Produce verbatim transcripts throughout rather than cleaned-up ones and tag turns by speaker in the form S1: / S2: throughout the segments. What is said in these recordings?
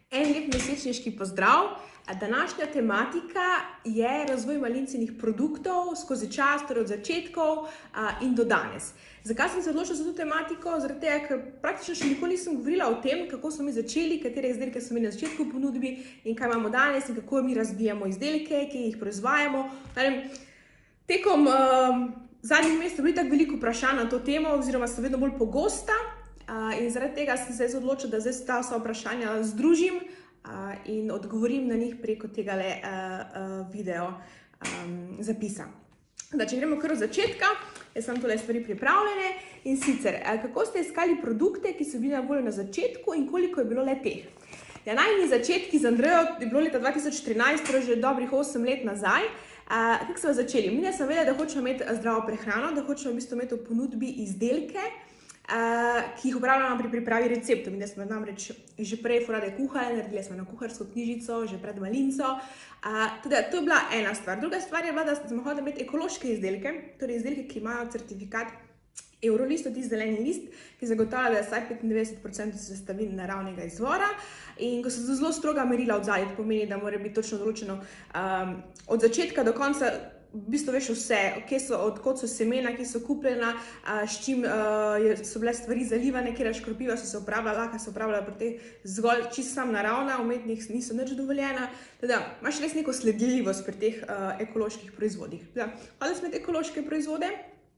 S1: En lep mesečniški pozdrav. Današnja tematika je razvoj malincenih produktov skozi čas, torej od začetkov in do danes. Zakaj sem se odločila za to tematiko? Zaradi tega, ker praktično še nikoli nisem govorila o tem, kako smo mi začeli, katere izdelke smo imeli na začetku v ponudbi in kaj imamo danes in kako mi razvijamo izdelke, ki jih proizvajamo. Tekom zadnjih mesecev je bilo tako veliko vprašanj na to temo oziroma so vedno bolj pogosta. In zaradi tega sem se odločila, da zdaj ta vsa vprašanja združim in odgovorim na njih preko tega video zapisa. Če gremo kar od začetka, jaz sem tole stvari pripravljene in sicer, kako ste iskali produkte, ki so bili na voljo na začetku in koliko je bilo le teh. Najini začetki z Andrejo je bilo leta dva tisoč trinajst, torej že dobrih osem let nazaj. Kako smo začeli? Mi sem vedela, da hočemo imeti zdravo prehrano, da hočemo v bistvu imeti v ponudbi izdelke, ki jih uporabljamo pri pripravi receptov. Mi smo namreč že prej rade kuhali, naredili smo na kuharsko knjižico, že pred malinco. To je bila ena stvar. Druga stvar je bila, da smo hoteli imeti ekološke izdelke, torej izdelke, ki imajo certifikat Eurolist, tisti zeleni list, ki zagotavlja, da je vsaj petindevetdeset procentov sestavin naravnega izvora. In ko so zelo stroga merila odzadaj, to pomeni, da mora biti točno določeno od začetka do konca, v bistvu veš vse, odkot so semena, ki so kupljena, s čim so bile stvari zalivane, kjera škropiva so se uporabljala, lahko se uporabljala pri teh zgolj čisto sam naravna, umetnih niso nič dovoljena. Teda imaš res neko sledljivost pri teh ekoloških proizvodih. Hodili smo imeti ekološke proizvode,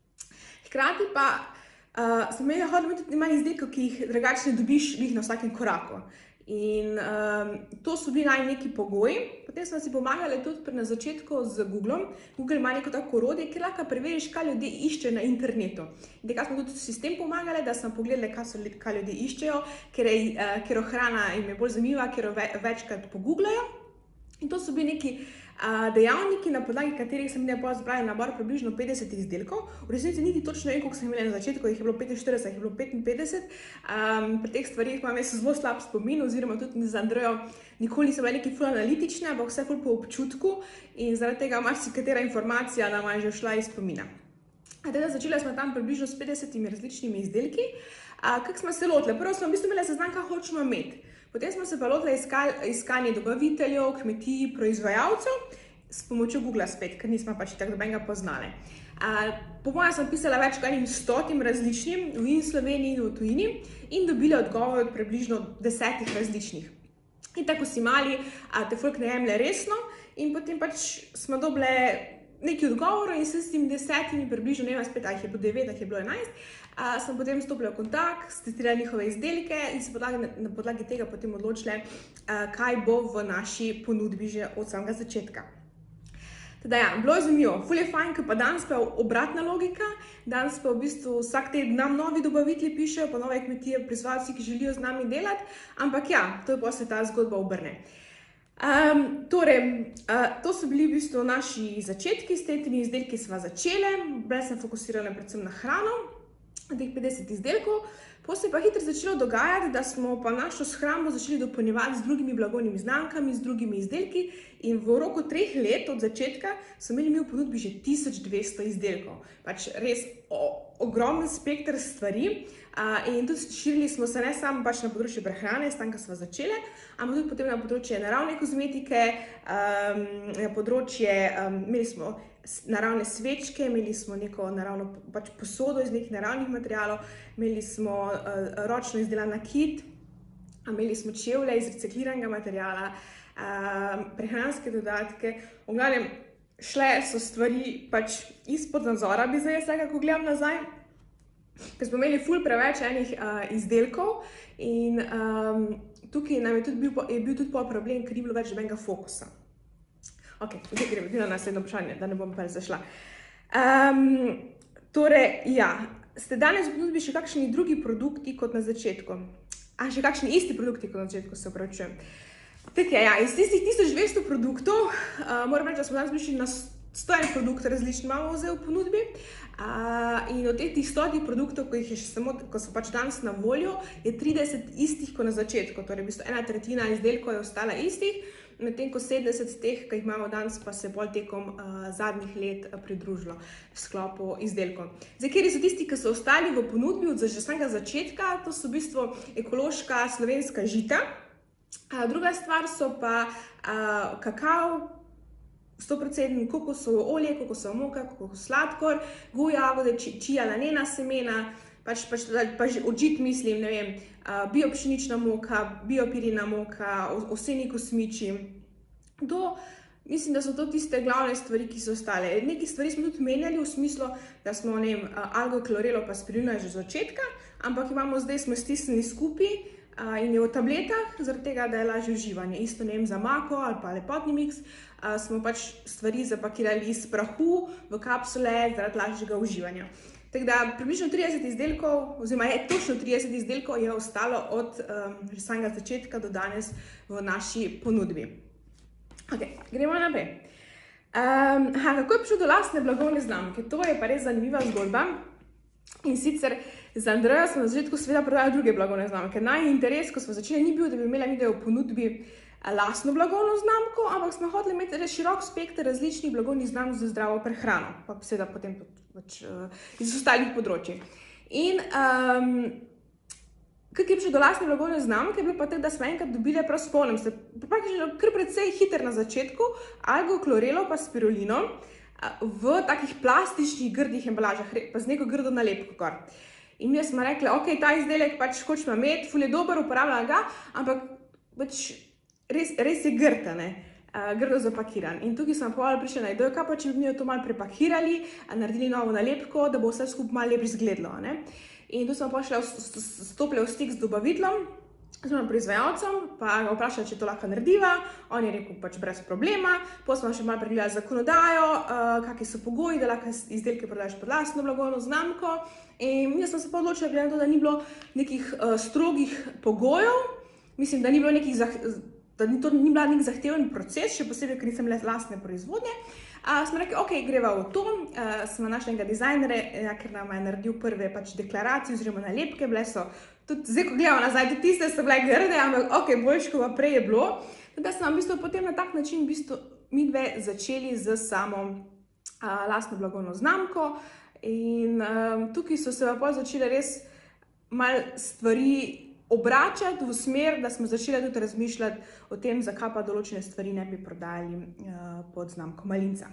S1: hkrati pa smo imeli hodili imeti malo izdelkov, ki jih drugače ne dobiš na vsakem koraku. In to so bili naj neki pogoji. Potem smo si pomagali tudi na začetku z Googlom. Google ima neko tako orodje, kjer lahko preveriš, kaj ljudje iščejo na internetu. In tako smo tudi s tem pomagali, da smo pogledali, kaj ljudje iščejo, ker hrana jim je bolj zanimiva, ker jo večkrat pogooglajo. In to so bili neki dejavniki, na podlagi katerih sem imela zbrali nabor približno petdeset izdelkov. V resnici niti točno vem, koliko sem imela na začetku, jih je bilo petinštirideset, jih je bilo petinpetdeset. Pri teh stvarih imam jaz zelo slab spomin, oziroma tudi z Andrejo nikoli nisem bila neki ful analitična, ampak vse ful po občutku in zaradi tega marsikatera informacija nama je že šla iz spomina. Teda začela smo tam približno s petdesetimi različnimi izdelki. Kako smo se lotili? Prvo smo v bistvu imeli seznam, kaj hočemo imeti. Potem smo se pa lotili iskanja dobaviteljev, kmetij, proizvajalcev s pomočjo Google spet, ker nismo pač tako dobenega poznali. Po mojem sem pisala več kot enim stotim različnim v Sloveniji in v tujini in dobili odgovor od približno desetih različnih. In tako si mali, te folk ne jemlje resno in potem pač smo dobile neki odgovor in s temi desetimi približno, ne vem spet, ali je bilo devet, ali je bilo enajst, sem potem stopila v kontakt, testirala njihove izdelke in se na podlagi tega potem odločile, kaj bo v naši ponudbi že od samega začetka. Teda ja, bilo je zanimivo. Ful je fajn, ker pa danes pa obratna logika, danes pa v bistvu vsak teden nam novi dobavitelji pišejo, pa nove kmetije, proizvajalci, ki želijo z nami delati, ampak ja, to je pa se ta zgodba obrne. Torej, to so bili v bistvu naši začetki, s temi izdelki sva začele, bile sem fokusirane predvsem na hrano, teh petdeset izdelkov, potem se je pa hitro začelo dogajati, da smo pa našo shrambo začeli dopolnjevati z drugimi blagovnimi znamkami, z drugimi izdelki in v roku treh let od začetka smo imeli mi v ponudbi že tisoč dvesto izdelkov. Pač res ogromen spekter stvari in tudi širili smo se ne samo pač na področju prehrane, s tam, ko smo začele, ampak tudi potem na področje naravne kozmetike, na področje, imeli smo naravne svečke, imeli smo neko naravno posodo iz nekih naravnih materialov, imeli smo ročno izdelan nakit, imeli smo čevlje iz recikliranega materiala, prehranske dodatke. V glavnem, šle so stvari pač izpod nadzora, bi zdaj jaz nekako gledam nazaj, ker smo imeli ful preveč enih izdelkov in tukaj nam je bil tudi pol problem, ker ni bilo več nobenega fokusa. Ok, zdaj gremo na naslednjo vprašanje, da ne bom pa zašla. Torej, ja, ste danes v ponudbi še kakšni drugi produkti kot na začetku? A, še kakšni isti produkti kot na začetku, se opravičujem. Tako, ja, iz tistih tisoč dvesto produktov, moram reči, da smo danes prišli na sto en produkt različni imamo zdaj v ponudbi in od teh stotih produktov, ko jih je še samo, ko so pač danes na voljo, je trideset istih kot na začetku, torej v bistvu ena tretjina izdelkov je ostala istih, medtem ko sedemdeset teh, ki jih imamo danes, pa se bolj tekom zadnjih let pridružilo v sklopu izdelkov. Zdaj, kateri so tisti, ki so ostali v ponudbi od že samega začetka, to so v bistvu ekološka slovenska žita. Druga stvar so pa uh, kakav, sto procent kokosovo olje, kokosovo moka, kokosov sladkor, goji jagode, čija lanena semena, pač, pač, pač odžit mislim, ne vem, uh, biopšenična moka, biopirina moka, oseni kosmiči. To, mislim, da so to tiste glavne stvari, ki so ostale. Nekaj stvari smo tudi menjali v smislu, da smo, ne vem, algo, klorelo pa spirulina že z začetka, ampak imamo zdaj, smo stisnili skupaj, in je v tabletah, zaradi tega, da je lažje uživanje. Isto, ne vem, za mako ali pa lepotni miks, smo pač stvari zapakirali iz prahu v kapsule zaradi lažjega uživanja. Tako da približno trideset izdelkov, oziroma je točno trideset izdelkov je ostalo od um, že samega začetka do danes v naši ponudbi. Ok, gremo naprej. Um, aha, kako je prišel do lastne blagovne znamke? To je pa res zanimiva zgodba. In sicer za Andrejo smo na začetku seveda prodali druge blagovne znamke. Naj interes, ko smo začeli, ni bil, da bi imela video v ponudbi lastno blagovno znamko, ampak smo hoteli imeti res širok spekter različnih blagovnih znamk za zdravo prehrano, pa seveda potem pač uh, iz ostalih področij. In um, kako je prišel do lastne blagovne znamke, je bilo pa tako, da smo enkrat dobili, prav spomnim se, praktično kar precej hiter na začetku, algo, klorelo pa spirulino, v takih plastičnih, grdih embalažah, pa z neko grdo nalepko gor. In mi smo rekli, ok, ta izdelek pač hočemo imeti, ful je dober, uporabljam ga, ampak pač res, res je grd, ne, grdo zapakiran. In tukaj smo pa prišli na idejo, kaj pa če bi mi to malo prepakirali, naredili novo nalepko, da bo vse skupaj malo lepo izgledalo, ne. In tu smo pa šli, stopili v stik z dobaviteljem, oziroma proizvajalcem, pa ga vprašali, če to lahko narediva. On je rekel, pač brez problema. Potem smo še malo pregledali zakonodajo, uh, kakšni so pogoji, da lahko izdelke prodajaš pod lastno blagovno znamko. In mi smo se pa odločili, glede na to, da ni bilo nekih uh, strogih pogojev, mislim, da ni bilo nekih da ni to ni bila nek zahteven proces, še posebej, ker nisem le lastne proizvodnje. Uh, smo rekli, ok, greva v to, uh, smo našli enega dizajnerja, ker nam je naredil prve pač deklaracije oziroma nalepke, bile so tudi, zdaj, ko gledamo nazaj, tudi tiste so bile grde, ampak ok, boljše, ko pa prej je bilo. Da smo v bistvu potem na tak način v bistvu mi dve začeli z samo uh, lastno blagovno znamko in um, tukaj so se pa pol začele res malo stvari obračati v smer, da smo začeli tudi razmišljati o tem, zakaj pa določene stvari ne bi prodajali uh, pod znamko Malinca.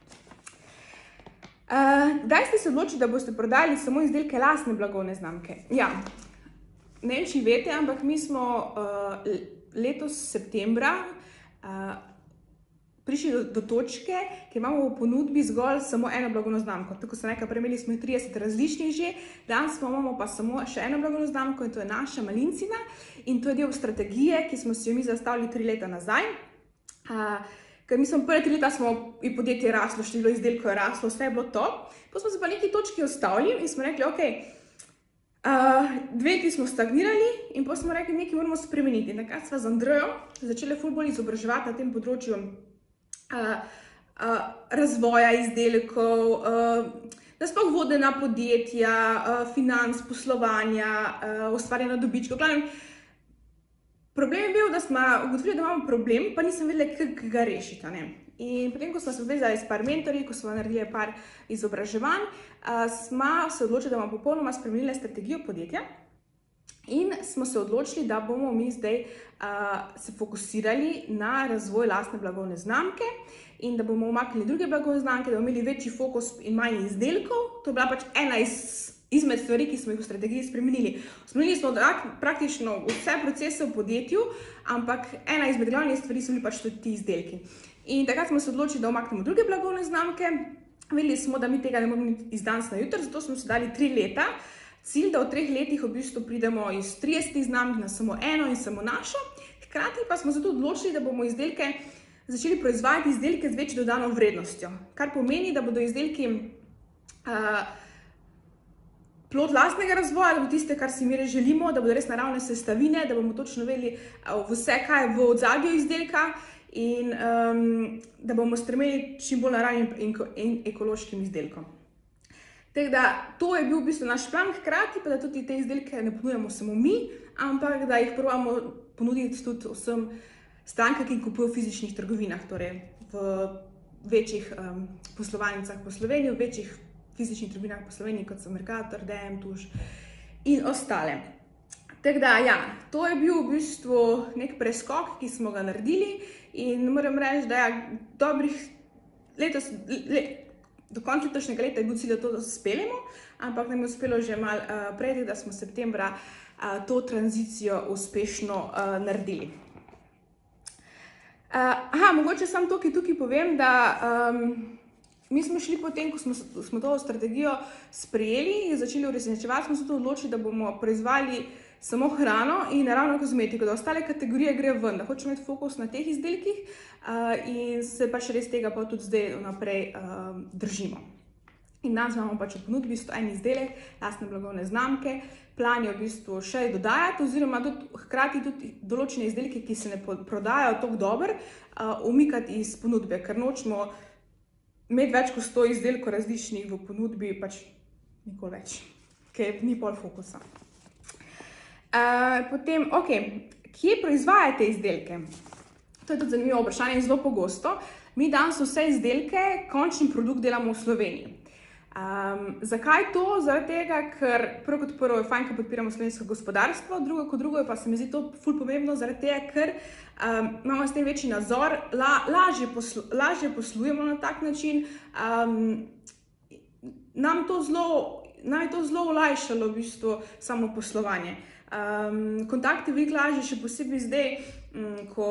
S1: Uh, kdaj ste se odločili, da boste prodajali samo izdelke lastne blagovne znamke? Ja, ne vem, če veste, ampak mi smo uh, letos septembra uh, prišli do, do točke, kjer imamo v ponudbi zgolj samo eno blagovno znamko. Tako sem rekla, prej imeli smo trideset različnih že, danes imamo pa samo še eno blagovno znamko in to je naša Malincina in to je del strategije, ki smo si jo mi zastavili tri leta nazaj. Uh, ker mi smo prve tri leta smo in podjetje raslo, število izdelkov je raslo, vse je bilo to. Potem smo se pa neki točki ostavili in smo rekli, ok, uh, dve leti smo stagnirali in potem smo rekli, nekaj moramo spremeniti. In takrat sva z Andrejo začeli ful bolj izobraževati na tem področju Uh, uh, razvoja izdelkov, uh, da sploh vodena podjetja, uh, financ, poslovanja, uh, ustvarjanja dobičkov. Glavnem, problem je bil, da smo ugotovili, da imamo problem, pa nisem vedela, kako ga rešiti. Ne? In potem, ko smo se obvezali s par mentorji, ko smo naredili par izobraževanj, uh, smo se odločili, da bomo popolnoma spremenili strategijo podjetja. In smo se odločili, da bomo mi zdaj uh, se fokusirali na razvoj lastne blagovne znamke in da bomo umaknili druge blagovne znamke, da bomo imeli večji fokus in manj izdelkov. To je bila pač ena iz, izmed stvari, ki smo jih v strategiji spremenili. Spremenili smo praktično vse procese v podjetju, ampak ena izmed glavnih stvari so bili pač tudi ti izdelki. In takrat smo se odločili, da umaknemo druge blagovne znamke. Vedeli smo, da mi tega ne moramo iz danes na jutri, zato smo se dali tri leta. Cilj, da v treh letih v bistvu pridemo iz tridesetih znamk na samo eno in samo našo. Hkrati pa smo se tudi odločili, da bomo izdelke začeli proizvajati izdelke z večjo dodano vrednostjo. Kar pomeni, da bodo izdelki uh, plod lastnega razvoja, da bo tiste, kar si mi res želimo, da bodo res naravne sestavine, da bomo točno vedeli uh, vse, kaj je v ozadju izdelka in um, da bomo stremeli čim bolj naravnim in, in ekološkim izdelkom. Tako da, to je bil v bistvu naš plan, hkrati pa da tudi te izdelke ne ponujamo samo mi, ampak da jih probamo ponuditi tudi vsem strankam, ki kupujejo v fizičnih trgovinah, torej v večjih um, poslovalnicah po Sloveniji, v večjih fizičnih trgovinah po Sloveniji, kot so Mercator, D M, Tuš in ostale. Tako da, ja, to je bil v bistvu nek preskok, ki smo ga naredili in moram reči, da ja, dobrih letos, le, do konca letošnjega leta je bil cilj, da to speljemo, ampak nam je uspelo že malo uh, prej, da smo septembra uh, to tranzicijo uspešno uh, naredili. Uh, aha, mogoče samo tukaj, tukaj povem, da um, mi smo šli potem, ko smo, smo to strategijo sprejeli in začeli uresničevati, smo se to odločili, da bomo proizvali samo hrano in naravno kozmetiko, da ostale kategorije gre ven, da hočemo imeti fokus na teh izdelkih uh, in se pač res tega pa tudi zdaj naprej uh, držimo. In danes imamo pač v ponudbi sto en izdelek, lastne blagovne znamke, plan je v bistvu še dodajati oziroma tudi, hkrati tudi določene izdelke, ki se ne prodajajo tako dobro, uh, umikati iz ponudbe, ker nočemo imeti več kot sto izdelkov različnih v ponudbi, pač nikoli več, ker ni pol fokusa. Uh, potem, ok, kje proizvajate izdelke? To je tudi zanimivo vprašanje in zelo pogosto. Mi danes vse izdelke, končni produkt delamo v Sloveniji. Um, zakaj to? Zaradi tega, ker prvo kot prvo je fajn, ker podpiramo slovensko gospodarstvo, drugo kot drugo je pa se mi zdi to ful pomembno, zaradi tega, ker um, imamo s tem večji nadzor, la, lažje, poslu, lažje poslujemo na tak način. Um, nam, to zelo, nam je to zelo olajšalo v bistvu samo poslovanje. Um, kontakti veliko lažje, še posebej zdaj, um, ko,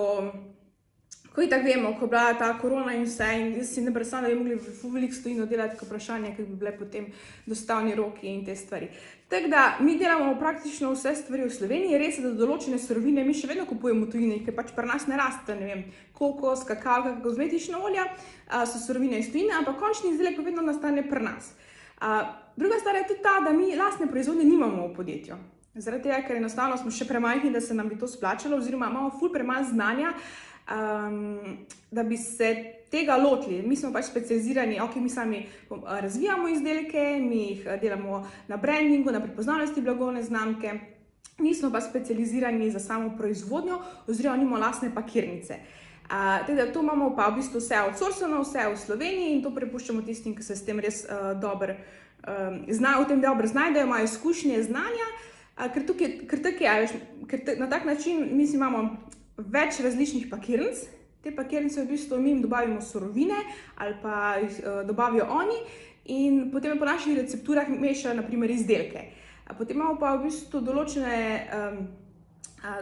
S1: ko itak vemo, ko je bila ta korona in vse, in jaz si ne predstavljam, da bi mogli veliko stojino delati kot vprašanje, ker bi bile potem dostavni roki in te stvari. Tako da, mi delamo praktično vse stvari v Sloveniji, res je, da določene surovine mi še vedno kupujemo v tujini, ker pač pri nas ne raste, ne vem, kokos, kakao, kozmetična olja, uh, so surovine iz tujine, ampak končni izdelek pa vedno nastane pri nas. Uh, druga stvar je tudi ta, da mi lastne proizvodnje nimamo v podjetju. Zaradi tega, ker enostavno smo še premajhni, da se nam bi to splačalo, oziroma imamo ful premalo znanja, um, da bi se tega lotili. Mi smo pač specializirani, ok, mi sami razvijamo izdelke, mi jih delamo na brandingu, na prepoznavnosti blagovne znamke, nismo pa specializirani za samo proizvodnjo, oziroma nimamo lastne pakirnice. Uh, teda to imamo pa v bistvu vse outsourcano, vse v Sloveniji in to prepuščamo tistim, ki se s tem res uh, dobro um, znajo, v tem dobro znajdejo, imajo izkušnje, znanja. Ker, tukaj, ker, tukaj, ker na tak način mi imamo več različnih pakirnic, te pakirnice v bistvu mi jim dobavimo surovine ali pa jih uh, dobavijo oni in potem po naših recepturah mešajo na primer izdelke. A potem imamo pa v bistvu določene um, a,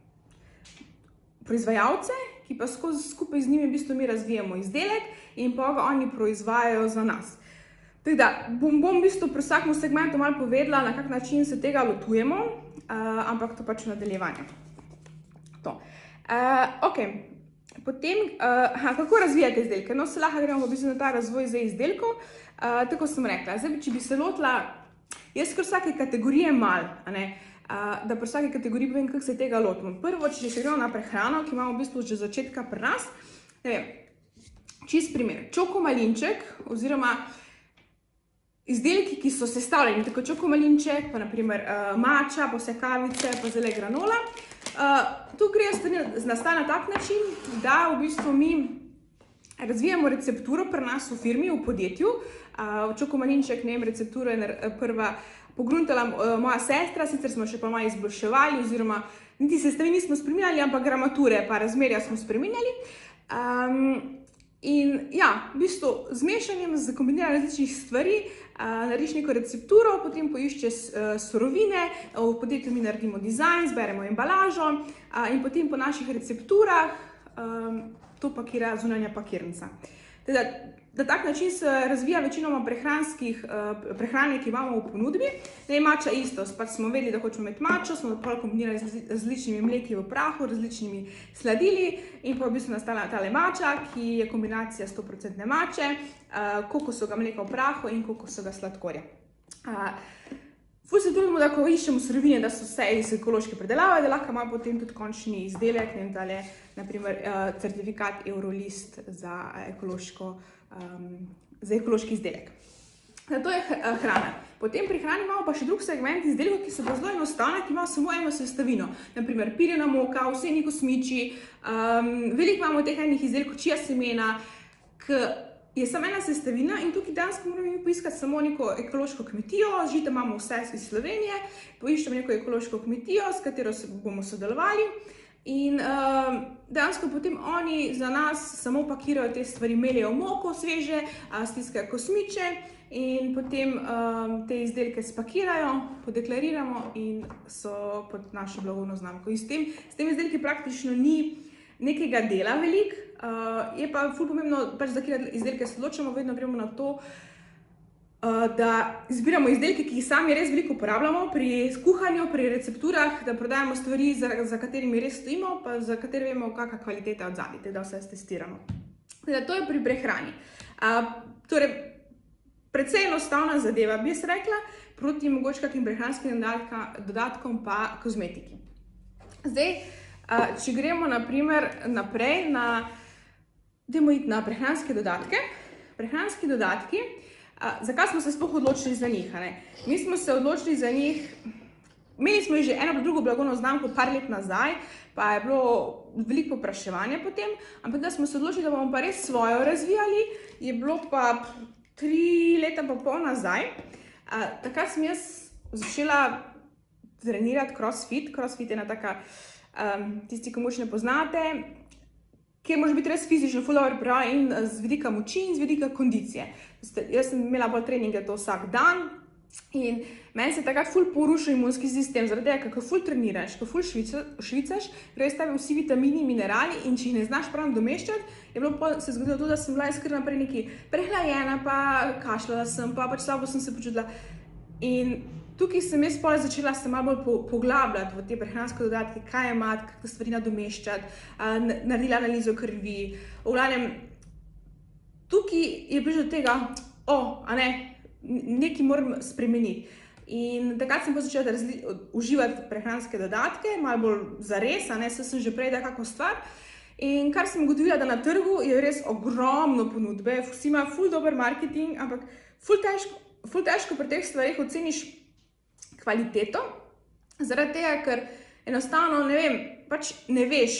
S1: proizvajalce, ki pa skozi, skupaj z njimi v bistvu mi razvijamo izdelek in pa ga oni proizvajajo za nas. Tako da, bom, bom v bistvu pri vsakem segmentu malo povedala, na kak način se tega lotujemo, uh, ampak to pač v nadaljevanju. To. Uh, ok, potem, uh, aha, kako razvijate izdelke? No, se lahko gremo v bistvu na ta razvoj za izdelkov. Uh, tako sem rekla, zdaj, če bi se lotila, jaz kar vsake kategorije mal, a ne, uh, da pri vsake kategoriji povem, kako se tega lotimo. Prvo, če se gremo na prehrano, ki imamo v bistvu že začetka pri nas, ne vem, čist primer, čokomalinček, oziroma izdelki, ki so sestavljeni, tako čokomalinček, pa naprimer uh, mača, pa vse kavice, pa zele granola. Uh, tu gre nastane na tak način, da v bistvu mi razvijamo recepturo pri nas v firmi, v podjetju. Uh, čokomalinček, ne vem, recepturo je prva pogruntala uh, moja sestra, sicer smo še pa malo izboljševali, oziroma niti sestavin nismo spreminjali, ampak gramature pa razmerja smo spreminjali. Um, In ja, v bistvu z mešanjem, z kombiniranjem različnih stvari, uh, narediš neko recepturo, potem poiščeš uh, surovine, v podjetju mi naredimo dizajn, zberemo embalažo uh, in potem po naših recepturah um, to pakira zunanja pakirnica. Teda, na tak način se razvija večinoma prehranskih uh, prehrane, ki imamo v ponudbi. Ne, mača isto, pač smo vedeli, da hočemo imeti mačo, smo pa kombinirali z različnimi mleki v prahu, različnimi sladili in pa v bistvu nastala tale mača, ki je kombinacija sto procentne mače, uh, kokosovega mleka v prahu in kokosovega sladkorja. Uh, Ful se trudimo, da ko iščemo surovine, da so vse iz ekološke predelave, da lahko ima potem tudi končni izdelek, ne vem, tale, naprimer, uh, certifikat Eurolist za, ekološko, um, za ekološki izdelek. Da, to je hrana. Potem pri hrani imamo pa še drug segment izdelkov, ki so pa zelo enostavni, ki imajo samo eno sestavino. Naprimer, pirjena moka, vseni kosmiči, um, veliko imamo teh enih izdelkov, čija semena, k je samo ena sestavina in tukaj danes moramo poiskati samo neko ekološko kmetijo, žita imamo vse iz Slovenije, poiščemo neko ekološko kmetijo, s katero bomo sodelovali in uh, dejansko potem oni za nas samo pakirajo te stvari, melijo moko sveže, stiskajo kosmiče in potem um, te izdelke spakirajo, podeklariramo in so pod našo blagovno znamko. In s tem, s tem izdelki praktično ni nekega dela veliko, uh, je pa ful pomembno, pač za katere izdelke se odločamo, vedno gremo na to, uh, da izbiramo izdelke, ki jih sami res veliko uporabljamo pri kuhanju, pri recepturah, da prodajamo stvari, za, za katerimi res stojimo, pa za katere vemo, kakšna kvaliteta od zadaj, da vse testiramo. Teda, to je pri prehrani. Uh, torej, precej enostavna zadeva, bi jaz rekla, proti mogoče kakim prehranskim dodatkom pa kozmetiki. Zdaj, Uh, če gremo naprimer naprej na, dajmo iti na prehranske dodatke. Prehranski dodatki, uh, zakaj smo se sploh odločili za njih? Ne? Mi smo se odločili za njih, imeli smo že eno drugo blagovno znamko par let nazaj, pa je bilo veliko povpraševanja potem, ampak da smo se odločili, da bomo pa res svojo razvijali, je bilo pa tri leta pa pol nazaj. Uh, takrat sem jaz začela trenirati crossfit. Crossfit je ena taka, Um, tisti, ki moč ne poznate, kjer može biti res fizično ful dobro pripravljen in z vidika moči in z vidika kondicije. Jaz sem imela bolj treninge to vsak dan in meni se takrat ful porušil imunski sistem, zaradi tega, kako ful treniraš, kako ful švicaš, grejo s tebi vsi vitamini, minerali in če jih ne znaš prav domeščati, je bilo pa se zgodilo to, da sem bila iskrena naprej neki prehlajena, pa kašljala sem, pa pač slabo sem se počutila. In tukaj sem jaz potem začela se malo bolj poglabljati v te prehranske dodatke, kaj imati, kakšne stvari nadomeščati, naredila analizo krvi. V glavnem, tukaj je prišlo do tega, o, a ne, nekaj moram spremeniti. In takrat sem pa začela uživati prehranske dodatke, malo bolj zares, a ne, saj sem že prej da kako stvar. In kar sem ugotovila, da na trgu je res ogromno ponudbe, vsi imajo ful dober marketing, ampak ful težko, ful težko pri teh stvarih oceniš kvaliteto, zaradi tega, ker enostavno, ne vem, pač ne veš.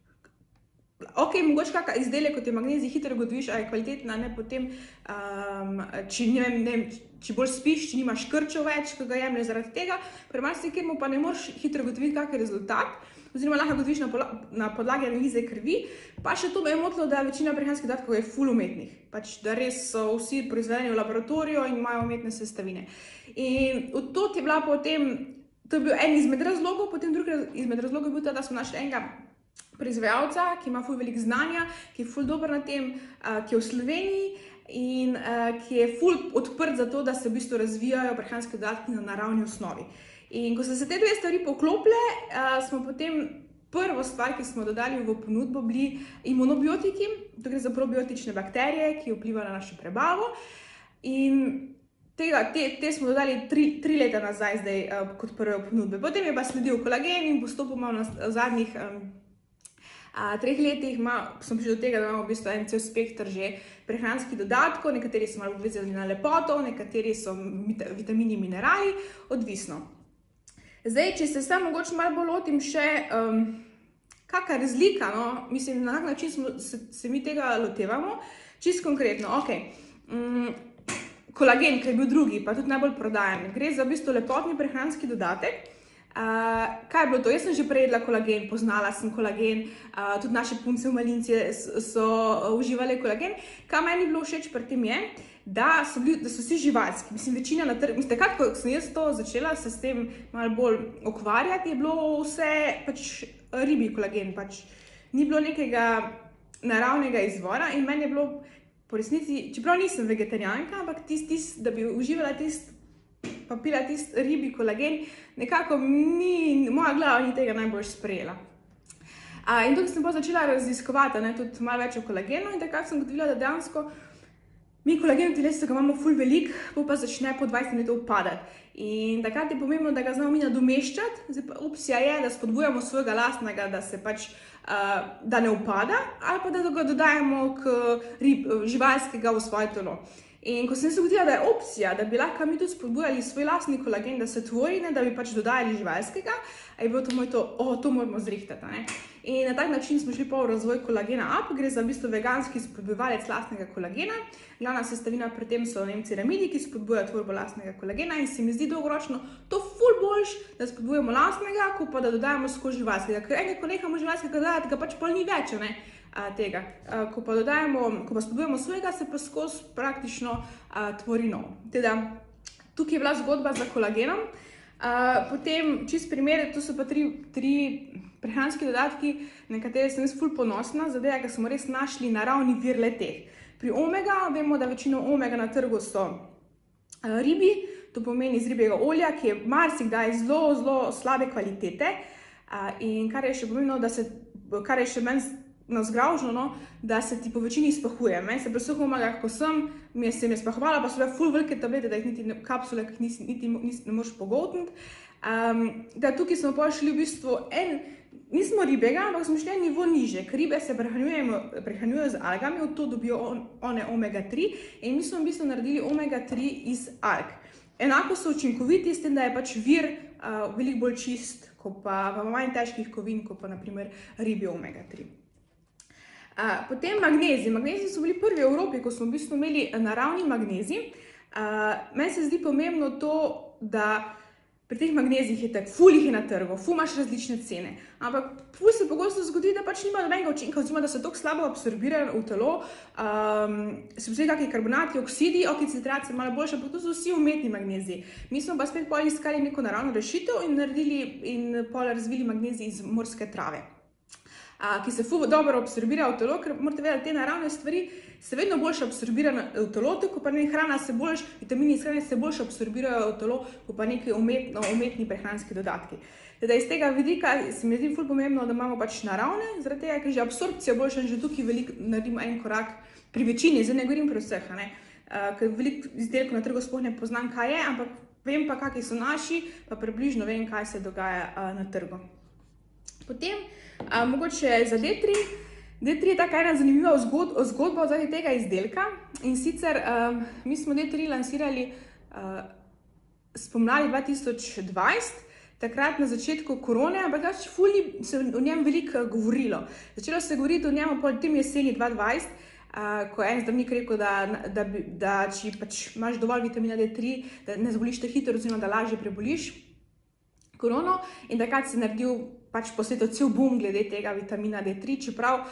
S1: Ok, mogoče kakšen izdelek, kot je magnezij, hitro ugotoviš, a je kvalitetna, ne potem, um, či, ne vem, ne vem, či bolj spiš, či nimaš krčev več, ki ga jemlje zaradi tega, pri marsikemu pa ne moreš hitro ugotoviti, kak je rezultat, oziroma lahko ugotoviš na, na podlagi analize krvi, pa še to me je motilo, da večina prehranskih dodatkov je ful umetnih, pač da res so vsi proizvedeni v laboratoriju in imajo umetne sestavine. In to je bila potem, to je bil en izmed razlogov, potem drugi izmed razlogov je bil ta, da smo našli enega proizvajalca, ki ima ful veliko znanja, ki je ful dober na tem, ki je v Sloveniji in ki je ful odprt za to, da se v bistvu razvijajo prehranski dodatki na naravni osnovi. In ko so se te dve stvari poklopile, smo potem prvo stvar, ki smo dodali v ponudbo, bili imunobiotiki, to gre za probiotične bakterije, ki vplivajo na našo prebavo. In Tega, te, te smo dodali tri, tri leta nazaj zdaj uh, kot prve ponudbe. Potem je pa sledil kolagen in postopoma v zadnjih um, uh, treh letih ima, smo prišli do tega, da imamo v bistvu en cel spektr že prehranskih dodatkov, nekateri so malo vezani na lepoto, nekateri so vitamini, minerali, odvisno. Zdaj, če se sam mogoče malo bolj lotim še, um, kakšna razlika, no, mislim, na kak način smo, se, se mi tega lotevamo, čisto konkretno, ok. Um, Kolagen, ki je bil drugi, pa tudi najbolj prodajan. Gre za v bistvu lepotni prehranski dodatek. Uh, kaj je bilo to? Jaz sem že prejedla kolagen, poznala sem kolagen, uh, tudi naše punce v Malinci so uživali kolagen. Kaj meni bilo všeč pri tem je, da so, bili, da so vsi živalski. Mislim, večina na trgu. Mislim, takrat, ko sem jaz to začela se s tem malo bolj ukvarjati, je bilo vse pač ribi kolagen. Pač ni bilo nekega naravnega izvora in meni je bilo po resnici, čeprav nisem vegetarijanka, ampak tist, tist, da bi uživala tist, pa pila tist ribi kolagen, nekako ni, moja glava ni tega najbolj sprejela. A, in tukaj sem pa začela raziskovati, ne, tudi malo več o kolagenu in takrat sem ugotovila, da dejansko mi kolagen v telesu ga imamo ful velik, pa začne po dvajset minut upadati. In takrat je pomembno, da ga znamo mi nadomeščati. Zdaj pa opcija je, da spodbujamo svojega lastnega, da se pač uh, da ne upada, ali pa da ga dodajemo k rib, živalskega v svoje telo. In ko sem se ugotovila, da je opcija, da bi lahko mi tudi spodbujali svoj lastni kolagen, da se tvori, ne, da bi pač dodajali živalskega, je bilo to moj to, o, to moramo zrihtati. Ne? In na tak način smo šli pa v razvoj kolagena up, gre za v bistvu veganski spodbujevalec lastnega kolagena. Glavna sestavina pri tem so ceramidi, ki spodbujajo tvorbo lastnega kolagena in se mi zdi dolgoročno to ful boljš, da spodbujamo lastnega, kot pa da dodajamo skozi živalskega. Ker enkrat, ko nehamo živalskega dodajati, ga pač pol ni več, ne, tega. Ko pa dodajamo, ko pa spodbujamo svojega, se pa skozi praktično tvori nov. Teda, tukaj je bila zgodba za kolagenom. Potem, čist primere, to so pa tri, tri prehranski dodatki, na katere sem jaz ful ponosna, zadeva, ker smo res našli naravni vir le-teh. Pri omega, vemo, da večino omega na trgu so ribi, to pomeni iz ribjega olja, ki je marsikdaj zelo, zelo slabe kvalitete. In kar je še pomembno, da se, kar je še meni navzgravžno, no, da se ti po večini spahuje. Meni se pri suhem omega, ko sem, mi se mi je spahovala, pa so bile ful velike tablete, da jih niti kapsule, ki jih niti ne moreš pogoltniti. Da tukaj smo pa šli v bistvu en, nismo ribjega, ampak smo šli en nivo niže, ker ribe se prehranjujejo z algami, od to dobijo one omega tri in mi smo v bistvu naredili omega tri iz alg. Enako so učinkoviti, s tem, da je pač vir veliko bolj čist, kot pa manj težkih kovin, kot pa naprimer ribje omega tri. Potem magnezij. Magnezij so bili prvi v Evropi, ko smo v bistvu imeli naravni magnezij. Meni se zdi pomembno to, da pri teh magnezijih je tako, ful jih je na trgu, ful imaš različne cene, ampak ful se pogosto zgodi, da pač nima nobenega učinka, oziroma da se toliko slabo absorbirajo v telo, so vsi kakšni karbonati, oksidi, oksidrat se malo boljše, ampak to so vsi umetni magneziji. Mi smo pa spet pol iskali neko naravno rešitev in naredili in pol razvili magnezij iz morske trave, ki se ful dobro absorbira v telo, ker morate vedeti, te naravne stvari se vedno boljše absorbirajo v telo, ko pa ne hrana se boljš, vitamini iz hrane se boljše absorbirajo v telo, ko pa neki umetno, umetni prehranski dodatki. Teda iz tega vidika se mi zdi ful pomembno, da imamo pač naravne, zaradi tega, ker že absorpcija boljša in že tukaj veliko naredimo en korak pri večini, zdaj ne govorim pri vseh, ne, ker veliko izdelkov na trgu sploh ne poznam, kaj je, ampak vem pa, kakšni so naši, pa približno vem, kaj se dogaja na trgu. Potem, mogoče za D tri. D tri je taka ena zanimiva zgodba od tega izdelka in sicer mi smo D tri lansirali spomladi dva tisoč dvajset, takrat na začetku korone, ampak pač ful ni se o njem veliko govorilo. Začelo se govoriti o njem pol tem jeseni dva dvajset, ko je en zdravnik rekel, da če pač imaš dovolj vitamina D tri, da ne zboliš te hitro, oziroma da lažje preboliš korono, in takrat se je naredil pač po svetu cel boom glede tega vitamina D tri, čeprav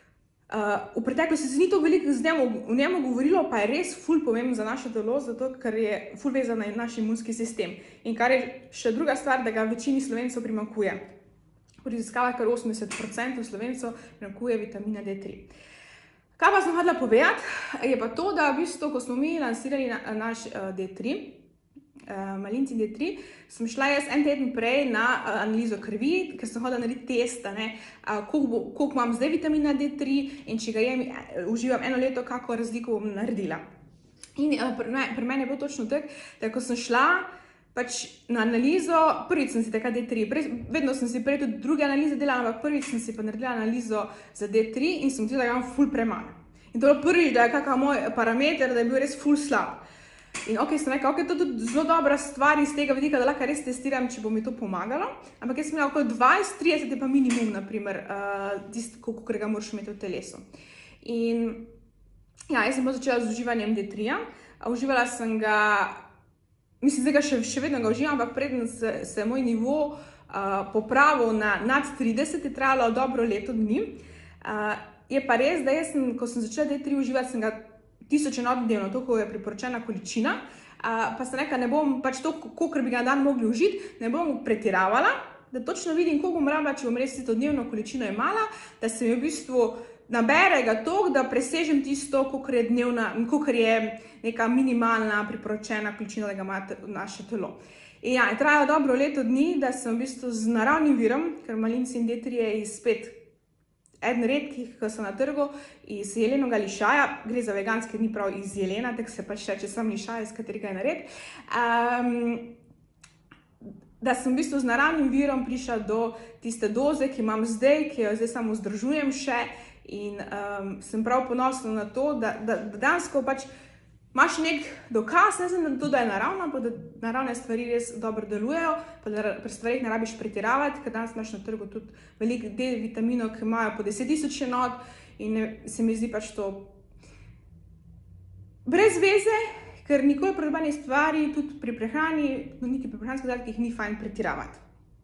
S1: v preteklosti se ni to veliko o njemu govorilo, pa je res ful pomemben za naše telo, zato ker je ful vezan na naš imunski sistem. In kar je še druga stvar, da ga večini Slovencev primanjkuje. Po raziskavah kar osemdeset procentov Slovencev primanjkuje vitamina D tri. Kaj pa sem hotela povedati, je pa to, da v bistvu, ko smo mi lansirali naš D tri, Malincin D tri, sem šla jaz en teden prej na analizo krvi, ker sem hodila narediti test, koliko imam zdaj vitamina D tri in če ga jem, uživam eno leto, kako razliko bom naredila. In pri meni je bilo točno tako, da ko sem šla pač na analizo, prvič sem si takrat D tri, vedno sem si prej tudi druge analize delala, ampak prvič sem si pa naredila analizo za D tri in sem videla, da imam ful premalo. In to je prvič, da je kakšen moj parameter, da je bil res ful slab. In ok, sem rekla, ok, to je tudi zelo dobra stvar iz tega vidika, da lahko res testiram, če bo mi to pomagalo. Ampak jaz sem imela okoli dvajset trideset je pa minimum, naprimer, tisto, koliko ga moraš imeti v telesu. In ja, jaz sem pa začela z uživanjem D tri-ja. Uživala sem ga, mislim, zdaj ga še vedno ga uživam, ampak preden se je moj nivo popravil na nad trideset, je trajalo dobro leto dni. Je pa res, da jaz sem, ko sem začela D tri uživati, sem ga tisoč enot dnevno, toliko je priporočena količina, pa sem rekla, ne bom pač to, kolikor bi ga na dan mogli užiti, ne bom pretiravala, da točno vidim, koliko bom rabila, če bom res to dnevno količino imala, da se mi v bistvu nabere ga toliko, da presežem tisto, kolikor je dnevna, kolikor je neka minimalna priporočena količina, da ga ima naše telo. In ja, je trajalo dobro leto dni, da sem v bistvu z naravnim virom, ker Malincin D tri je iz spet eden redkih, ki so na trgu, iz jelenega lišaja, gre za veganske, ni prav iz jelena, tako se pač reče sam lišaj, iz katerega je nared, da sem v bistvu z naravnim virom prišla do tiste doze, ki imam zdaj, ki jo zdaj samo vzdržujem še in sem prav ponosna na to, da dejansko pač imaš nek dokaz, ne znam, da to, da je naravno, pa da naravne stvari res dobro delujejo, pa da pri stvarih ne rabiš pretiravati, ker danes imaš na trgu tudi veliko D vitaminov, ki imajo po deset tisoč enot in ne, se mi zdi pač to brez veze, ker nikoli pri nobeni stvari, tudi pri prehrani, no, niti pri prehranskih dodatkih ni fajn pretiravati.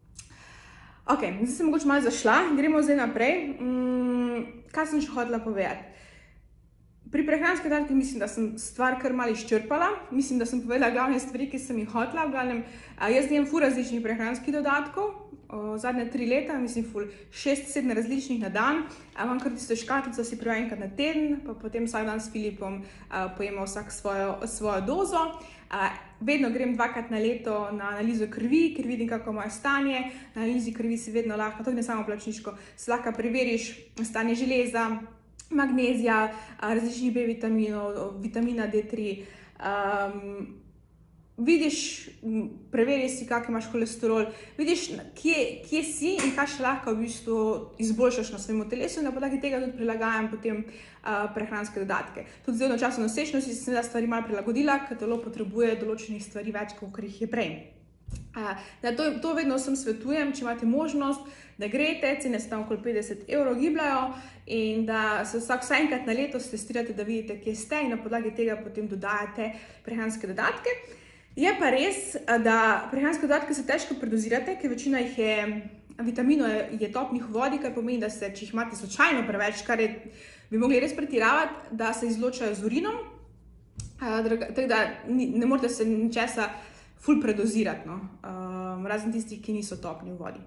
S1: Ok, zdaj sem mogoče malo zašla, gremo zdaj naprej. Mm, kaj sem še hotela povedati? Pri prehranskih dodatkih mislim, da sem stvar kar malo izčrpala. Mislim, da sem povedala glavne stvari, ki sem jih hotela. V glavnem, jaz jem ful različnih prehranskih dodatkov. O, zadnje tri leta, mislim, ful šest, sedem različnih na dan. A, imam kar tisto škatlico, si pravi enkrat na teden, pa potem vsak dan s Filipom a, pojemo vsak svojo, svojo dozo. A, vedno grem dvakrat na leto na analizo krvi, ker vidim, kako je moje stanje. Na analizi krvi si vedno lahko, to ne samo plačniško, si lahko preveriš stanje železa, magnezija, različnih B vitaminov, vitamina D tri. Um, vidiš, preveriš si, kak imaš holesterol, vidiš, kje, kje si in kaj še lahko v bistvu izboljšaš na svojemu telesu in na podlagi tega tudi prilagajam potem uh, prehranske dodatke. Tudi zdaj v času nosečnosti sem se stvari malo prilagodila, ker telo potrebuje določenih stvari več, kot jih je prej. Uh, to, to vedno vsem svetujem, če imate možnost, da greste, cene se tam okoli petdeset evrov gibljajo in da se vsak vsaj enkrat na leto testirate, da vidite, kje ste in na podlagi tega potem dodajate prehranske dodatke. Je pa res, da prehranske dodatke se težko predozirate, ker večina jih je, vitaminov je, je topnih v vodi, kar pomeni, da se, če jih imate slučajno preveč, kar je, bi mogli res pretiravati, da se izločajo z urinom, tako da ne morate se ničesa ful predozirati, no? um, razen tistih, ki niso topni v vodi.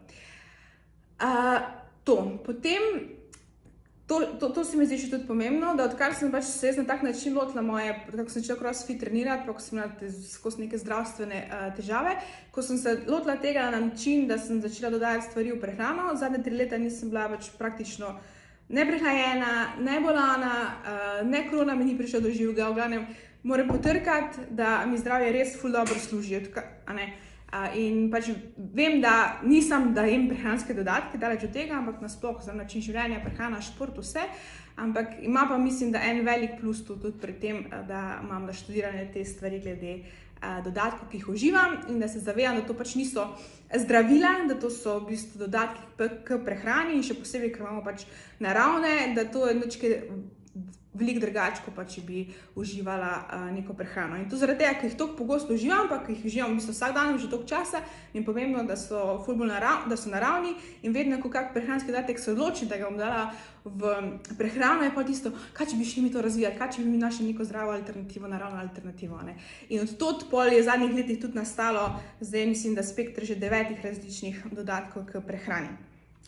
S1: Uh, to, potem, to, to, to se mi zdi še tudi pomembno, da odkar sem pač se na tak način lotila moje, kako sem začela crossfit trenirati, pa ko sem imela skozi neke zdravstvene uh, težave, ko sem se lotila tega na način, da sem začela dodajati stvari v prehrano, zadnje tri leta nisem bila več praktično ne prehlajena, ne bolana, uh, ne korona mi ni prišla do živega, v glavnem moram potrkati, da mi zdravje res ful dobro služi, a ne. Uh, in pač vem, da nisem, da jem prehranske dodatke, daleč od tega, ampak nasploh za način življenja, prehrana, šport, vse, ampak ima pa mislim, da en velik plus tudi pri tem, da imam naštudirane te stvari glede uh, dodatkov, ki jih uživam in da se zavedam, da to pač niso zdravila, da to so v bistvu dodatki k prehrani in še posebej, ker imamo pač naravne, da to je nočke veliko drugače, kot pa če bi uživala uh, neko prehrano. In to zaradi tega, ker jih toliko pogosto uživam, pa ker jih uživam v bistvu vsak dan že toliko časa, mi je pomembno, da so ful bolj narav, da so naravni in vedno, ko kak prehranski dodatek se odločim, da ga bom dala v prehrano, je pa tisto, kaj če bi šli mi to razvijati, kaj če bi mi našli neko zdravo alternativo, naravno alternativo. Ne? In od tod pol je v zadnjih letih tudi nastalo, zdaj mislim, da spektr že devetih različnih dodatkov k prehrani.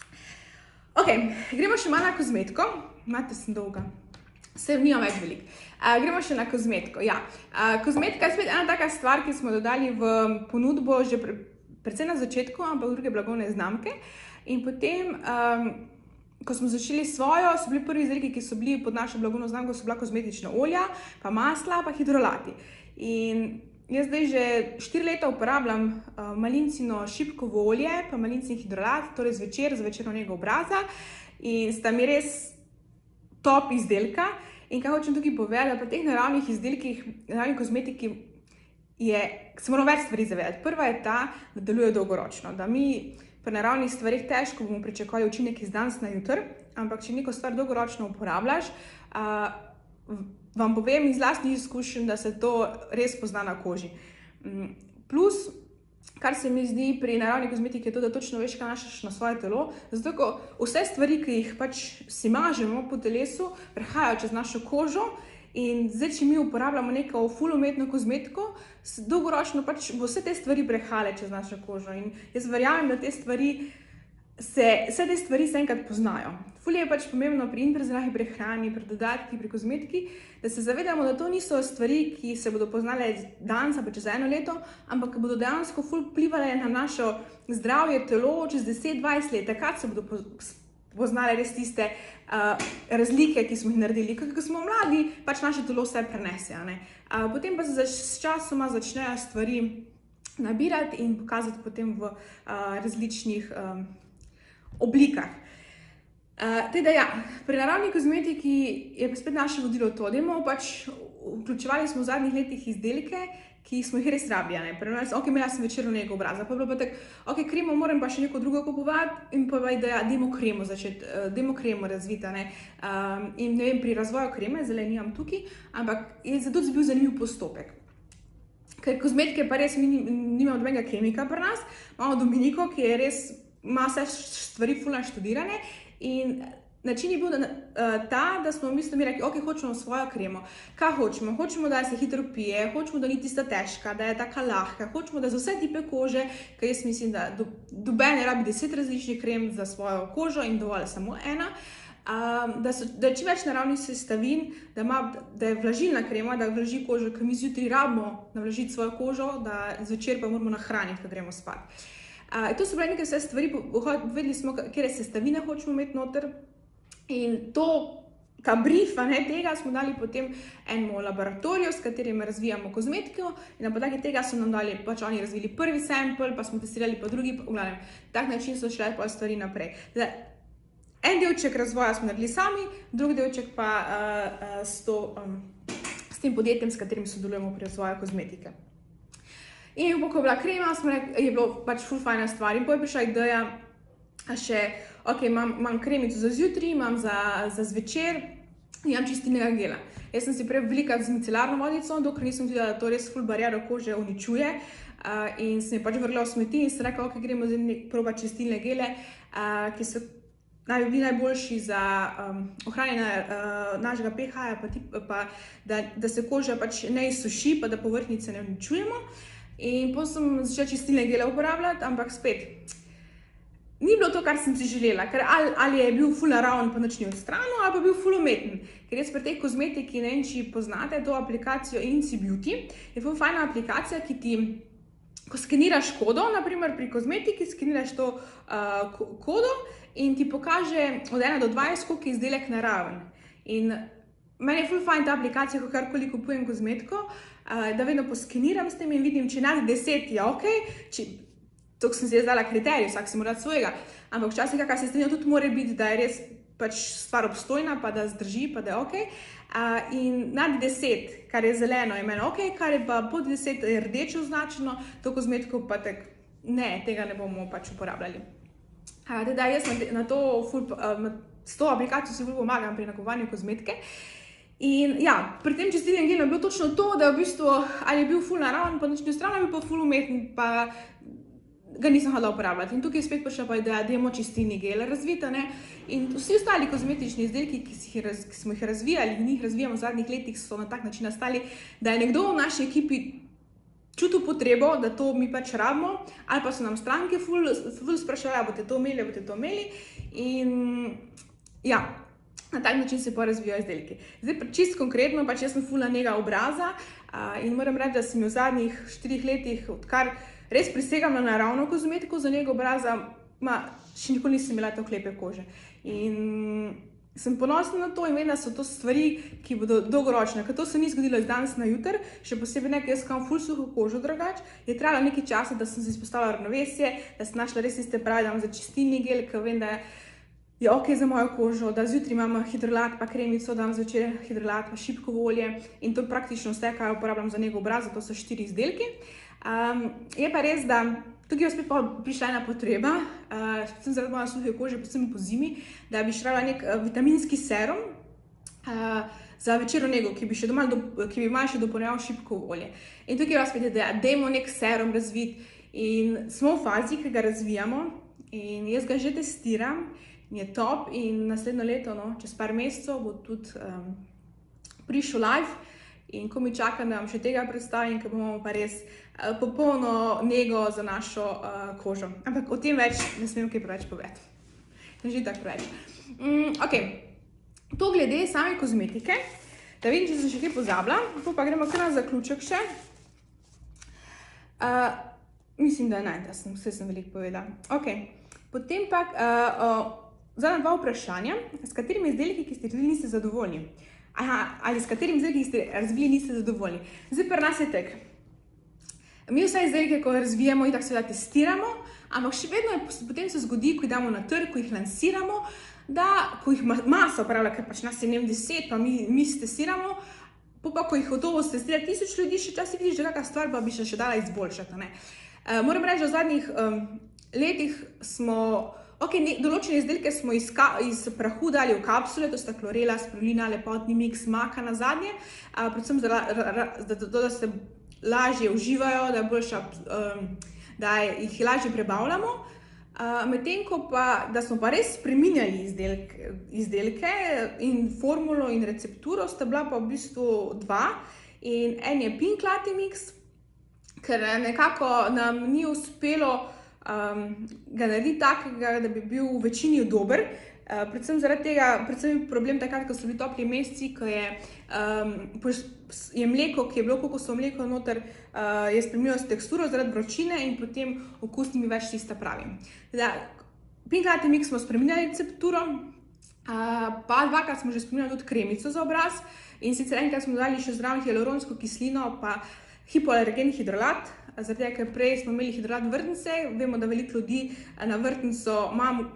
S1: Ok, gremo še malo na kozmetiko. Imate sem dolga. Se nimam več veliko. Uh, gremo še na kozmetiko. Ja. Uh, kozmetika je spet ena taka stvar, ki smo dodali v ponudbo že pre, predvsem na začetku, ampak druge blagovne znamke. In potem, um, ko smo začeli svojo, so bili prvi izdelki, ki so bili pod našo blagovno znamko, so bila kozmetična olja, pa masla, pa hidrolati. In jaz zdaj že štiri leta uporabljam uh, malincino šipkovo olje, pa malincin hidrolat, torej zvečer, zvečer nego obraza. In sta mi res top izdelka. In kaj hočem tukaj povedati, da pri teh naravnih izdelkih, naravni kozmetiki je, se moramo več stvari zavedati. Prva je ta, da deluje dolgoročno, da mi pri naravnih stvarih težko bomo pričakovali učinek iz danes na jutri, ampak če neko stvar dolgoročno uporabljaš, uh, vam povem iz lastnih izkušenj, da se to res pozna na koži. Um, plus, kar se mi zdi pri naravni kozmetiki je to, da točno veš, kaj našaš na svoje telo. Zato, ko vse stvari, ki jih pač si mažemo po telesu, prehajajo čez našo kožo in zdaj, če mi uporabljamo neko ful umetno kozmetiko, dolgoročno pač bo vse te stvari prehajale čez našo kožo. In jaz verjamem, da te stvari se, vse te stvari se enkrat poznajo. Ful je pač pomembno pri in pri zdravi prehrani, pri dodatki, pri kozmetiki, da se zavedamo, da to niso stvari, ki se bodo poznale danes ali čez eno leto, ampak ki bodo dejansko ful vplivale na našo zdravje, telo čez deset dvajset let. Takrat se bodo poznale res tiste uh, razlike, ki smo jih naredili. Ko smo mladi, pač naše telo vse prenese. Uh, potem pa se s časoma začnejo stvari nabirati in pokazati potem v uh, različnih um, oblikah. Uh, teda ja, pri naravni kozmetiki je pa spet naše vodilo to, da imamo pač vključevali smo v zadnjih letih izdelke, ki smo jih res rabili. Primer, ok, imela sem večerno nego obraza, pa je bilo pa tako, ok, kremo moram pa še neko drugo kupovati in pa da demo kremo začeti, demo kremo razvita, ne. Um, in ne vem, pri razvoju kreme, zdaj nimam tukaj, ampak je zato bil zanimiv postopek. Ker kozmetike pa res mi nimamo dobenega kemika pri nas, imamo Dominiko, ki je res, ima vse stvari ful naštudirane in način je bil da, uh, ta, da smo mislili, rekli, ok, hočemo svojo kremo. Kaj hočemo? Hočemo, da se hitro pije, hočemo, da ni tista težka, da je taka lahka, hočemo, da za vse tipe kože, ker jaz mislim, da do, dobene rabi deset različnih krem za svojo kožo in dovolj samo ena. Um, da, so, da je čim več naravnih sestavin, da, ima, da je vlažilna krema, da vlaži kožo, ker mi zjutraj rabimo navlažiti svojo kožo, da zvečer pa moramo nahraniti, ko gremo spat. Uh, to so bile nekaj vse stvari, vedeli smo, kere sestavine hočemo imeti noter. In to, ta brief, ne, tega smo dali potem enemu laboratoriju, s katerim razvijamo kozmetiko in na podlagi tega so nam dali, pač oni razvili prvi sample, pa smo testirali pa drugi, v glavnem, tak način so šle pa stvari naprej. Zdaj, en delček razvoja smo naredili sami, drugi delček pa uh, uh, s, to, um, s tem podjetjem, s katerim sodelujemo pri razvoju kozmetike. In ko je bila krema, smo rekli, je bilo pač ful fajna stvar in potem je prišla ideja, a še, ok, imam, imam kremico za zjutraj, imam za, za zvečer, imam čistilnega gela. Jaz sem si prej velikrat z micelarno vodico, dokler nisem videla, da to res ful bariero kože uničuje uh, in sem je pač vrgla v smeti in sem rekla, ok, gremo zdaj nek probat čistilne gele, uh, ki so naj bi bili najboljši za um, ohranjanje uh, našega pH-ja, pa, pa da, da se koža pač ne izsuši, pa da povrhnjice ne uničujemo. In potem sem začela čistilne gele uporabljati, ampak spet, ni bilo to, kar sem si želela, ker ali, ali je bil ful naraven pa nič ni odstranil, ali pa bil ful umeten. Ker jaz pri tej kozmetiki, ne vem, če poznate to aplikacijo Inci Beauty, je ful fajna aplikacija, ki ti, ko skeniraš kodo, naprimer pri kozmetiki, skeniraš to uh, kodo in ti pokaže od ena do dvajset, koliko je izdelek naraven. In meni je ful fajn ta aplikacija, ko karkoli kupujem kozmetiko, uh, da vedno poskeniram s tem in vidim, če nad deset je ok, če to sem si jaz dala kriterij, vsak si mora dati svojega, ampak včasih kakšna sestavina tudi mora biti, da je res pač stvar obstojna, pa da zdrži, pa da je ok. Uh, in nad deset, kar je zeleno, je meni ok, kar je pa pod deset je rdeče označeno, to kozmetiko pa tak, ne, tega ne bomo pač uporabljali. Uh, teda jaz na, na to ful, uh, s to aplikacijo si ful pomagam pri nakupovanju kozmetike. In ja, pri tem čistilnem gelu je bilo točno to, da v bistvu ali je bil ful naraven, pa nič ni odstranil, ali pa ful umeten, pa ga nisem hodila uporabljati. In tukaj je spet prišla pa ideja, da imamo čistilni gel razvita, ne. In vsi ostali kozmetični izdelki, ki, si jih raz, ki smo jih razvijali in jih razvijamo v zadnjih letih, so na tak način nastali, da je nekdo v naši ekipi čutil potrebo, da to mi pač rabimo, ali pa so nam stranke ful, ful sprašali, boste to imeli, boste to imeli. In ja, na tak način se pa razvijajo izdelki. Zdaj, čist konkretno, pač jaz sem fulna nega obraza uh, in moram reči, da sem v zadnjih štirih letih, odkar res prisegam na naravno kozmetiko za nego obraza, ma, še nikoli nisem imela tako lepe kože. In sem ponosna na to in vem, da so to stvari, ki bodo dolgoročne, ker to se ni zgodilo iz danes na jutr, še posebej nekaj, jaz kam ful suho kožo drugač, je trajalo nekaj časa, da sem se izpostavila ravnovesje, da sem našla res tiste pravi, da imam za čistilni gel, ker vem, da je ok za mojo kožo, da zjutraj imam hidrolat pa kremico, dam zvečer hidrolat pa šipkovo olje in to praktično vse, kar uporabljam za nego obraza, to so štiri izdelki. Um, je pa res, da tukaj je spet prišla ena potreba, uh, sem zaradi moje suhe kože, predvsem po zimi, da bi šla nek uh, vitaminski serum uh, za večerno nego, ki bi, še doma do, ki bi malo še dopolnjeval šipkovo olje. In tukaj je spet ideja, dajmo nek serum razviti in smo v fazi, ki ga razvijamo in jaz ga že testiram in je top in naslednjo leto, no, čez par mesecev bo tudi um, prišel live. In ko mi čakam, da vam še tega predstavim, ker bomo pa res uh, popolno nego za našo uh, kožo. Ampak o tem več ne smem kaj preveč povedati. Ne že tako preveč. Mm, ok, to glede same kozmetike, da vidim, če sem še kaj pozabila, pa gremo kar na zaključek še. Uh, mislim, da ne, da sem, vse sem veliko povedala. Ok, potem pa uh, uh, zadnja dva vprašanja, s katerimi izdelki, ki ste razvili, niste zadovoljni. Aha, ali s katerim izdelki ste razvili, niste zadovoljni. Zdaj pri nas je tak. Mi vse izdelke, ko razvijamo, in tako seveda testiramo, ampak še vedno je, potem se zgodi, ko jih damo na trg, ko jih lansiramo, da ko jih masa upravlja, ker pač nas je ne vem deset, pa mi, mi testiramo, pa, ko jih gotovo testira tisoč ljudi, še časi vidiš, da kakšna stvar pa bi še, še dala izboljšati. Ne? Uh, moram reči, da v zadnjih um, letih smo, ok, ne, določene izdelke smo iz, ka, iz prahu dali v kapsule, to sta klorela, spirulina, lepotni miks, maka na zadnje, uh, predvsem za, ra, ra, da, da, da se lažje uživajo, da, je boljša, um, da jih lažje prebavljamo. Uh, Medtem ko pa, da smo pa res spreminjali izdelke, izdelke in formulo in recepturo, sta bila pa v bistvu dva. In en je Pink Latte Mix, ker nekako nam ni uspelo um, ga narediti takega, da bi bil v večini dober. Uh, predvsem zaradi tega, predvsem je problem takrat, ko so bili topli meseci, ko je, um, je mleko, ki je bilo kokosovo mleko noter, uh, je spremenilo s teksturo zaradi vročine in potem okus ni več tista pravi. Da, Pink Latte Mix smo spremenili recepturo, uh, pa dvakrat smo že spremenili tudi kremico za obraz in sicer enkrat smo dali še zraven hialuronsko kislino pa hipoalergen hidrolat, zaradi tega, ker prej smo imeli hidrolat vrtnice, vemo, da veliko ljudi na vrtnico imamo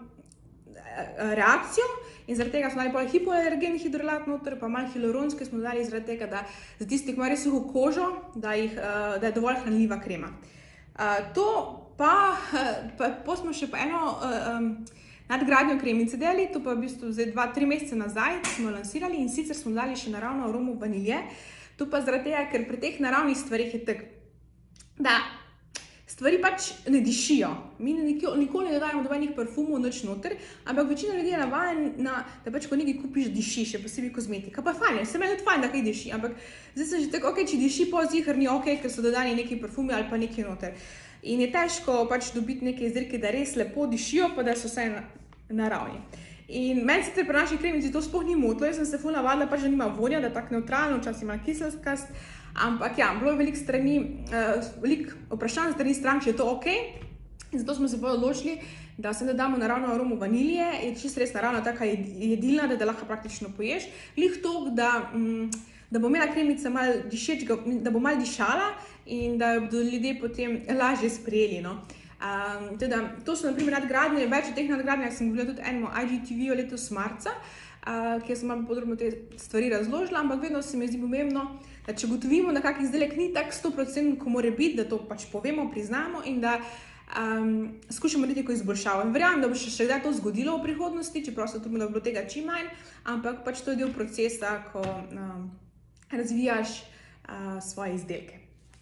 S1: reakcijo in zaradi tega smo dali pol hipoalergen hidrolat noter, pa malo hialuronske smo dali zaradi tega, da za tistih, ki ima res suho kožo, da, jih, da je dovolj hranljiva krema. To pa, pa, pa smo še pa eno um, nadgradnjo kremice delali, to pa v bistvu zdaj dva, tri mesece nazaj smo lansirali in sicer smo dali še naravno aromo vanilje. To pa zaradi tega, ker pri teh naravnih stvarih je tako, da stvari pač ne dišijo. Mi nikoli, nikoli ne dodajamo dobenih parfumov, nič noter, ampak večina ljudi je navajena, da pač ko nekaj kupiš, diši, še posebej kozmetika. Pa fajn, se meni tudi fajn, da kaj diši, ampak zdaj sem že tako, ok, če diši po zihar ni ok, ker so dodani neki parfumi ali pa neki noter. In je težko pač dobiti neke izdelke, da res lepo dišijo, pa da so vse naravni. In meni sicer pri naši kremici to sploh ni motilo, jaz sem se ful navadila, pač da nima vonja, da je tako neutralno, včasih ima kiselkast. Ampak ja, bilo je veliko strani, uh, veliko vprašanj strani strank, če je to ok. In zato smo se bolj odločili, da se dodamo naravno aromo vanilije, je čisto res naravna taka jedilna, da, da lahko praktično poješ. Lih to, da, um, da bo imela kremica malo dišeč, da bo malo dišala in da jo bodo ljudje potem lažje sprejeli. No. Um, teda, to so naprimer nadgradnje, več od teh nadgradnjah sem govorila tudi enemu I G T V-ju letos marca, uh, kjer sem malo podrobno te stvari razložila, ampak vedno se mi zdi pomembno, da če gotovimo, da kak izdelek ni tak sto procentno, ko mora biti, da to pač povemo, priznamo in da um, skušamo narediti neko izboljšavo. In verjamem, da bo še, še kdaj to zgodilo v prihodnosti, čeprav se trudimo, da bo bilo tega čim manj, ampak pač to je del procesa, ko um, razvijaš uh, svoje izdelke.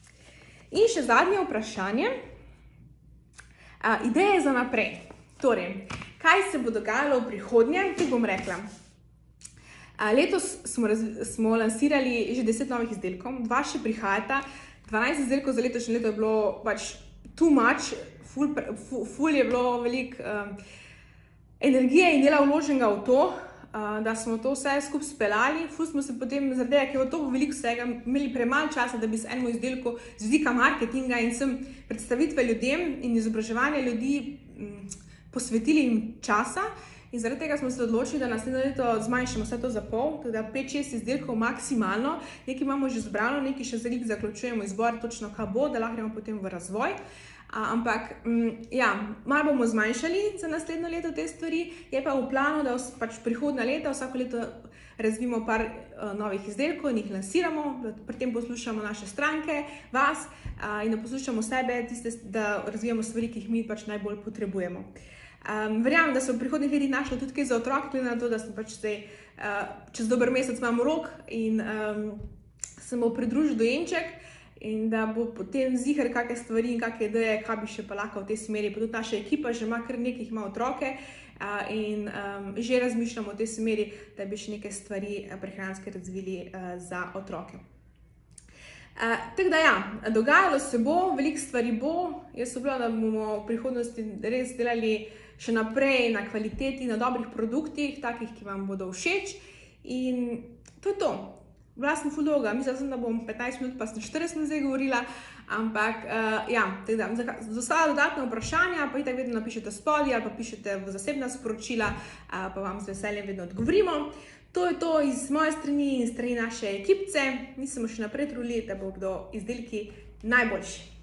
S1: In še zadnje vprašanje. Uh, ideje za naprej. Torej, kaj se bo dogajalo v prihodnje, ti bom rekla. Uh, letos smo, raz, smo lansirali že deset novih izdelkov, dva še prihajata, dvanajst izdelkov za letošnje leto je bilo pač too much, ful, ful, ful je bilo veliko um, energije in dela vloženega v to, uh, da smo to vse skupaj speljali. Ful smo se potem, zaradi tega, ker je to veliko vsega, imeli premalo časa, da bi se enemu izdelku z vidika marketinga in sem predstavitve ljudem in izobraževanja ljudi m, posvetili jim časa. In zaradi tega smo se odločili, da naslednje leto zmanjšamo vse to za pol, teda pet šest izdelkov maksimalno. Nekaj imamo že zbrano, nekaj še za njih zaključujemo izbor točno kaj bo, da lahko gremo potem v razvoj. A, ampak, m, ja, malo bomo zmanjšali za naslednje leto te stvari, je pa v planu, da pač prihodnja leta vsako leto razvijemo par uh, novih izdelkov in jih lansiramo, da pri tem poslušamo naše stranke, vas uh, in da poslušamo sebe, tiste, da razvijamo stvari, ki jih mi pač najbolj potrebujemo. Um, verjamem, da so v prihodnjih letih našli tudi kaj za otroke, glede na to, da sem pač zdaj, uh, čez dober mesec imam rok in um, se bo pridružil dojenček in da bo potem ziher kakšne stvari in kakšne ideje, kaj bi še pa lahko v tej smeri. Pa tudi naša ekipa že ima kar nekaj, ima otroke uh, in um, že razmišljamo v tej smeri, da bi še nekaj stvari uh, prehranske razvili uh, za otroke. Uh, tako da ja, dogajalo se bo, veliko stvari bo. Jaz obljubljam, da bomo v prihodnosti res delali še naprej na kvaliteti, na dobrih produktih, takih, ki vam bodo všeč. In to je to. Bila sem ful dolga, mislila sem, da bom petnajst minut, pa sem štirideset minut zdaj govorila, ampak uh, ja, tako da, za ostala dodatna vprašanja, pa itak vedno napišete spodaj ali pa pišete v zasebna sporočila, uh, pa vam z veseljem vedno odgovorimo. To je to iz moje strani in strani naše ekipce. Mi smo še naprej trudili, da bodo izdelki najboljši.